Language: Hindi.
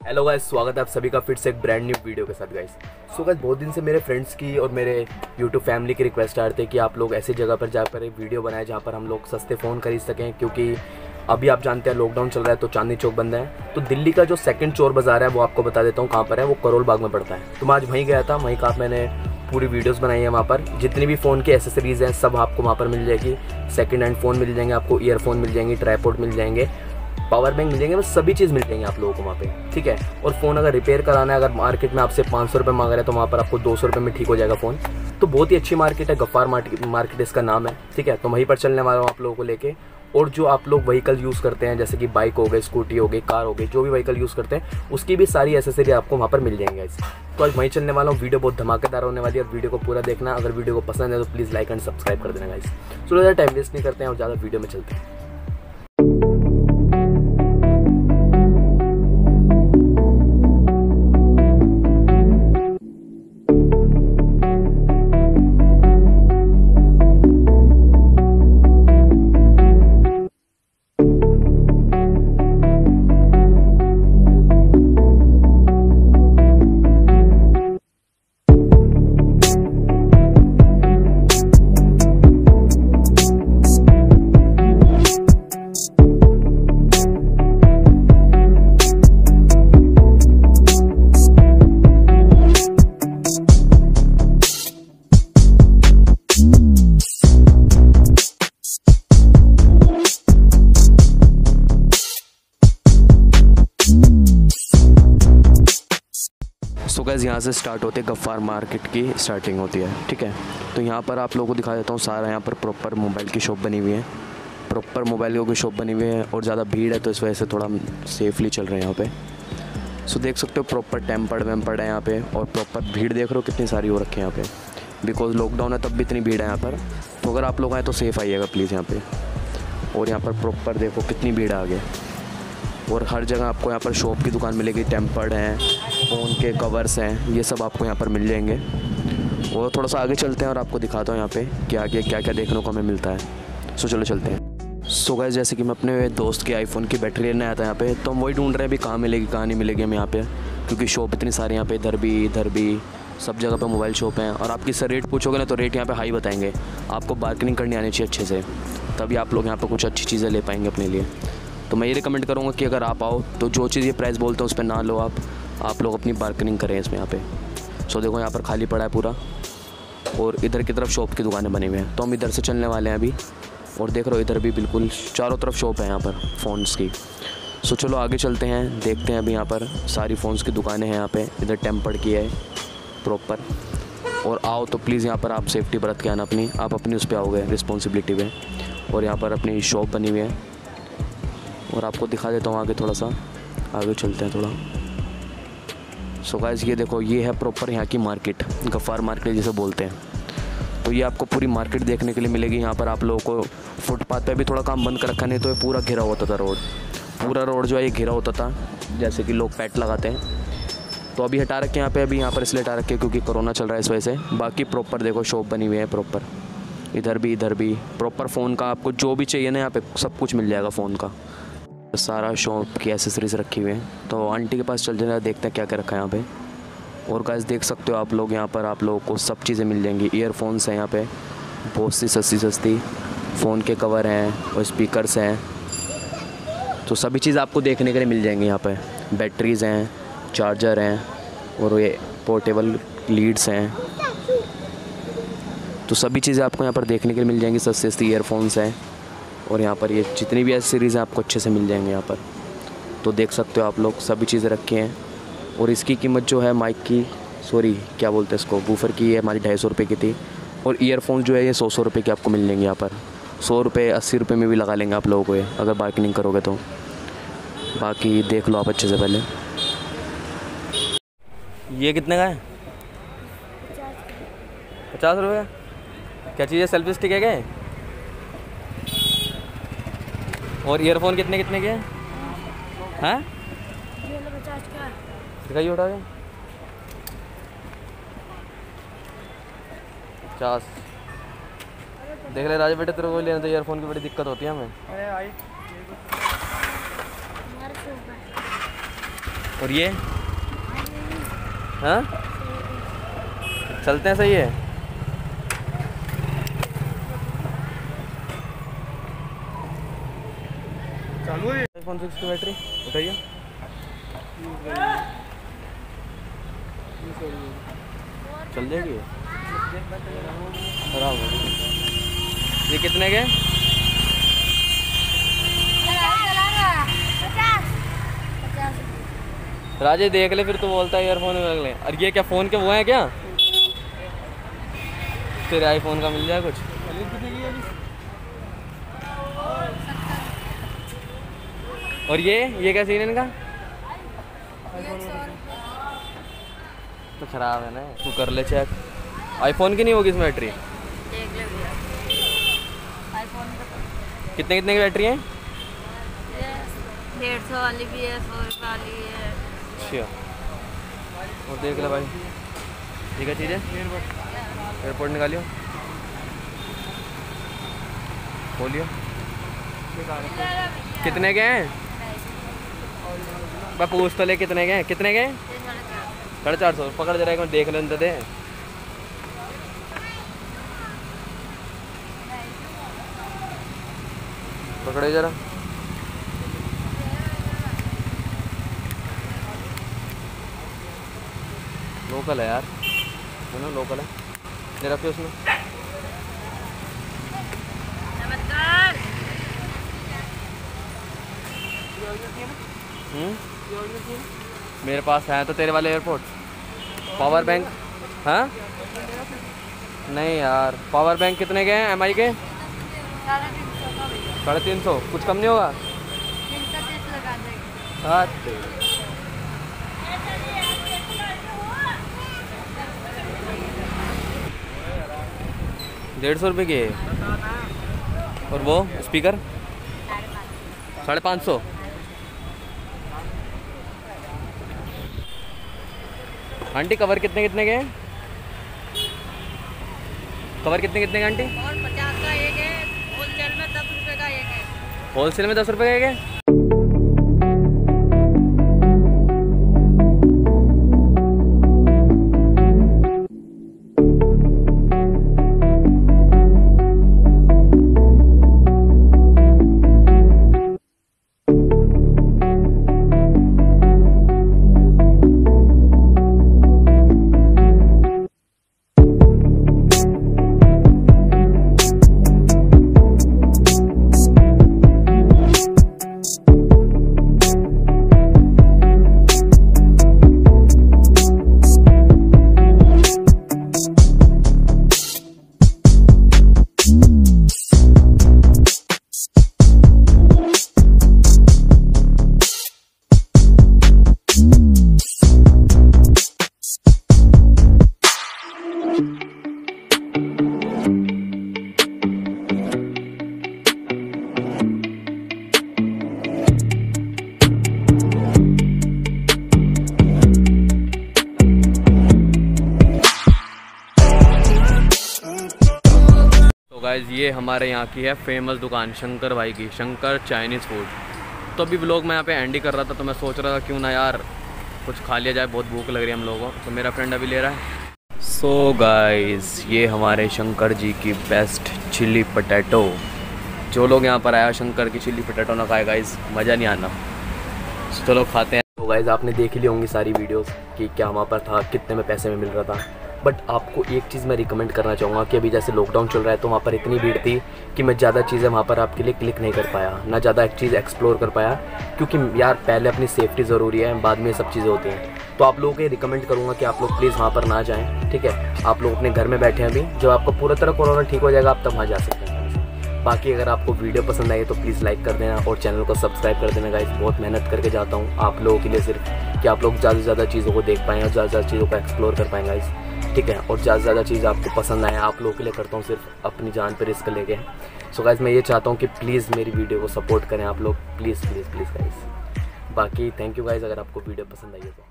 हेलो गाइस, स्वागत है आप सभी का फिर से एक ब्रांड न्यू वीडियो के साथ गाइस। सो गाइस, बहुत दिन से मेरे फ्रेंड्स की और मेरे यूट्यूब फैमिली की रिक्वेस्ट आ रही थी कि आप लोग ऐसी जगह पर जाकर एक वीडियो बनाएं जहां पर हम लोग सस्ते फ़ोन खरीद सकें, क्योंकि अभी आप जानते हैं लॉकडाउन चल रहा है तो चांदनी चौक बंद है। तो दिल्ली का जो सेकंड चोर बाज़ार है वो आपको बता देता हूँ कहाँ पर है। वो करोल बाग में पड़ता है। तो मैं आज वहीं गया था, वहीं का मैंने पूरी वीडियोस बनाई है। वहाँ पर जितनी भी फ़ोन की एसेसरीज़ हैं सब आपको वहाँ पर मिल जाएगी। सेकंड हैंड फ़ोन मिल जाएंगे आपको, ईयरफोन मिल जाएंगे, ट्राइपॉड मिल जाएंगे, पावर बैंक मिल जाएंगे, बस सभी चीज़ मिल जाएंगी आप लोगों को वहाँ पे, ठीक है। और फ़ोन अगर रिपेयर कराना है, अगर मार्केट में आपसे 500 रुपये मांग रहे हैं तो वहाँ पर आपको 200 रुपये में ठीक हो जाएगा फ़ोन। तो बहुत ही अच्छी मार्केट है, गफ्फार मार्केट इसका नाम है, ठीक है। तो वहीं पर चलने वाला हूँ आप लोगों को लेके। और जो आप लोग व्हीकल यूज़ करते हैं जैसे कि बाइक हो गई, स्कूटी हो गई, कार हो गई, जो भी व्हीकल यूज़ करते हैं उसकी भी सारी एसेसरी आपको वहाँ पर मिल जाएंगे गाइस। तो आज वहीं चलने वाला हूँ। वीडियो बहुत धमाकेदार होने वाली है और वीडियो को पूरा देखना। अगर वीडियो को पसंद है तो प्लीज़ लाइक एंड सब्सक्राइब कर देना गाइस। तो ज़्यादा टाइम वेस्ट नहीं करते हैं और ज़्यादा वीडियो में चलते हैं। सो गाइस, यहाँ से स्टार्ट होते हैं गफ्फार मार्केट की स्टार्टिंग होती है, ठीक है। तो यहाँ पर आप लोगों को दिखा देता हूँ सारा। यहाँ पर प्रॉपर मोबाइल की शॉप बनी हुई है, प्रॉपर मोबाइल की शॉप बनी हुई है और ज़्यादा भीड़ है तो इस वजह से थोड़ा सेफली चल रहे हैं यहाँ पे। सो देख सकते हो प्रॉपर टेम्पर्ड वेम्पर्ड है यहाँ पे और प्रॉपर भीड़ देख रहे हो कितनी सारी हो रखी है यहाँ पे। बिकॉज लॉकडाउन है तब भी इतनी भीड़ है यहाँ पर। तो अगर आप लोग आए तो सेफ़ आइएगा प्लीज़ यहाँ पर। और यहाँ पर प्रॉपर देखो कितनी भीड़ है आगे। और हर जगह आपको यहाँ पर शॉप की दुकान मिलेगी, टेम्पर्ड हैं, फ़ोन के कवर्स हैं, ये सब आपको यहाँ पर मिल जाएंगे। और थोड़ा सा आगे चलते हैं और आपको दिखाता हूँ यहाँ पे कि आगे क्या क्या देखने को हमें मिलता है। सो चलो चलते हैं। सो गाइस, जैसे कि मैं अपने दोस्त के आईफोन की बैटरी लेने आया था यहाँ पे, तो हम वही ढूंढ रहे हैं अभी कहाँ मिलेगी कहाँ नहीं मिलेगी हमें यहाँ पे, क्योंकि शॉप इतनी सारी यहाँ पे, इधर भी सब जगह पर मोबाइल शॉप हैं। और आप किससे रेट पूछोगे ना तो रेट यहाँ पर हाई बताएंगे। आपको बार्गेनिंग करनी आनी चाहिए अच्छे से, तभी आप लोग यहाँ पर कुछ अच्छी चीज़ें ले पाएंगे अपने लिए। तो मैं ये रिकमेंड करूँगा कि अगर आप आओ तो जो चीज़ ये प्राइस बोलते हैं उस पर ना लो, आप लोग अपनी बार्गेनिंग करें इसमें यहाँ पे। सो देखो यहाँ पर खाली पड़ा है पूरा और इधर की तरफ शॉप की दुकानें बनी हुई हैं। तो हम इधर से चलने वाले हैं अभी। और देख रहे हो इधर भी बिल्कुल चारों तरफ शॉप है यहाँ पर फ़ोन्स की। सो चलो आगे चलते हैं, देखते हैं अभी यहाँ पर सारी फ़ोन्स की दुकानें हैं यहाँ पर। इधर टेम्पर्ड की है प्रॉपर। और आओ तो प्लीज़ यहाँ पर आप सेफ्टी बरत के आना अपनी, आप अपनी उस पर आओगे रिस्पॉन्सिबिलिटी में। और यहाँ पर अपनी शॉप बनी हुई है और आपको दिखा देता हूँ आगे, थोड़ा सा आगे चलते हैं थोड़ा। सो गाइस, ये देखो ये है प्रॉपर यहाँ की मार्केट, गफ्फार मार्केट जिसे बोलते हैं। तो ये आपको पूरी मार्केट देखने के लिए मिलेगी। यहाँ पर आप लोगों को फुटपाथ पे भी थोड़ा काम बंद कर रखा, नहीं तो ये पूरा घिरा होता था रोड, पूरा रोड जो है ये घिरा होता था, जैसे कि लोग पैट लगाते हैं। तो अभी हटा रखे यहाँ पे, अभी यहाँ पर इसलिए हटा रखे क्योंकि कोरोना चल रहा है इस वजह से। बाकी प्रॉपर देखो शॉप बनी हुई है प्रॉपर, इधर भी प्रॉपर फ़ोन का आपको जो भी चाहिए ना यहाँ पे सब कुछ मिल जाएगा फ़ोन का। सारा शॉप की एसेसरीज़ रखी हुई हैं। तो आंटी के पास चल जाना, देखते हैं क्या क्या रखा है यहाँ पे। और गाइस देख सकते हो आप लोग यहाँ पर आप लोगों को सब चीज़ें मिल जाएंगी। ईयरफोन्स हैं यहाँ पे बहुत सी सस्ती, फ़ोन के कवर हैं और स्पीकर्स हैं। तो सभी चीज़ आपको देखने के लिए मिल जाएंगी यहाँ पे। बैटरीज़ हैं, चार्जर हैं और ये पोर्टेबल लीड्स हैं। तो सभी चीज़ें आपको यहाँ पर देखने के लिए मिल जाएंगी। सस्ती ईयरफोन्स हैं और यहाँ पर ये जितनी भी एसेसरीज़ हैं आपको अच्छे से मिल जाएंगे यहाँ पर। तो देख सकते हो आप लोग सभी चीज़ें रखी हैं। और इसकी कीमत जो है माइक की, क्या बोलते हैं इसको, बूफर की, ये हमारी 250 रुपये की थी। और ईयरफोन जो है ये 100 रुपये की आपको मिल जाएंगे यहाँ पर। 100 रुपये 80 रुपये में भी लगा लेंगे आप लोगों को ये, अगर बार्गेनिंग करोगे तो। बाकी देख लो आप अच्छे से पहले। ये कितने का है? 50 रुपये। क्या चीज़ है? सेल्फी स्टिक है क्या? और ईयरफोन कितने के हैं? हैं? दिखाइए उठा के। 50। देख ले राजा बेटे, तेरे को लेना तो ईयरफोन की बड़ी दिक्कत होती है हमें। और ये हाँ चलते हैं, सही है। चालू है iPhone 6 की बैटरी उठाइए। चल जाएगी ये? खराब हो गई। ये कितने के? राजे देख ले, फिर तो बोलता है ईयरफोन रख ले। और ये क्या फ़ोन के वो हैं क्या? तेरे आईफोन का मिल जाए कुछ? और ये क्या सीन है इनका? तो खराब है ना, तू कर ले चेक। आईफोन की नहीं होगी इसमें बैटरी? देख ले भैया, आईफोन कितने कितने की बैटरी है? 150 वाली भी है, 100 रुपये वाली है। अच्छा, और देख ले भाई, ठीक है चीज़ है। एयरपोर्ट निकालियो, खोलियो। कितने के हैं? मैं पूछ तो ले कितने के हैं? कितने के हैं? 450। पकड़ जरा एक मिनट, देख लेने दे। पकड़े जरा। लोकल है यार, है ना, लोकल है। ले रखिए उसमें। नमस्कार। मेरे पास है तो तेरे वाले एयरपोर्ट। Power bank? हाँ नहीं यार, पावर बैंक कितने के हैं MI के? 350। कुछ कम नहीं होगा? 330 लगा देंगे। हाँ, 150 रुपये के। और वो स्पीकर 550। आंटी कवर कितने कितने के हैं? कवर कितने कितने के आंटी? और 50 का एक है, होलसेल में 10 रुपये का एक है। होलसेल में 10 रुपये का एक है? गाइस ये हमारे यहाँ की है फेमस दुकान शंकर भाई की, शंकर चाइनीज़ फूड। तो अभी व्लॉग मैं यहाँ पे एंड ही कर रहा था, तो मैं सोच रहा था क्यों ना यार कुछ खा लिया जाए, बहुत भूख लग रही है हम लोगों को। तो मेरा फ्रेंड अभी ले रहा है। सो गाइस ये हमारे शंकर जी की बेस्ट चिली पटैटो। जो लोग यहाँ पर आया शंकर की चिली पटैटो ना खाए गाइस, मज़ा नहीं आना। चलो खाते हैं। तो गाइस आपने देख ली होंगी सारी वीडियोस कि क्या वहाँ पर था, कितने में पैसे में मिल रहा था। बट आपको एक चीज़ मैं रिकमेंड करना चाहूँगा कि अभी जैसे लॉकडाउन चल रहा है तो वहाँ पर इतनी भीड़ थी कि मैं ज़्यादा चीज़ें वहाँ पर आपके लिए क्लिक नहीं कर पाया, ना ज़्यादा एक चीज़ एक्सप्लोर कर पाया, क्योंकि यार पहले अपनी सेफ्टी ज़रूरी है, बाद में ये सब चीज़ें होती हैं। तो आप लोगों को रिकमेंड करूँगा कि आप लोग प्लीज़ वहाँ पर ना जाएँ, ठीक है। आप लोग अपने घर में बैठे हैं, अभी जब आपको पूरा तरह कोरोना ठीक हो जाएगा आप तब वहाँ जा सकते हैं। बाकी अगर आपको वीडियो पसंद आई तो प्लीज़ लाइक कर देना और चैनल को सब्सक्राइब कर देना गाइस। बहुत मेहनत करके जाता हूँ आप लोगों के लिए, सिर्फ कि आप लोग ज़्यादा से ज़्यादा चीज़ों को देख पाएँ और ज़्यादा से ज़्यादा चीज़ों को एक्सप्लोर कर पाएँ गाइस, ठीक है। और ज़्यादा से ज़्यादा चीज़ आपको पसंद आए, आप लोगों के लिए करता हूँ सिर्फ अपनी जान पर रिस्क लेके। सो गाइस मैं ये चाहता हूँ कि प्लीज़ मेरी वीडियो को सपोर्ट करें आप लोग, प्लीज़ प्लीज़ प्लीज़ गाइस। बाकी थैंक यू गाइस अगर आपको वीडियो पसंद आई है तो।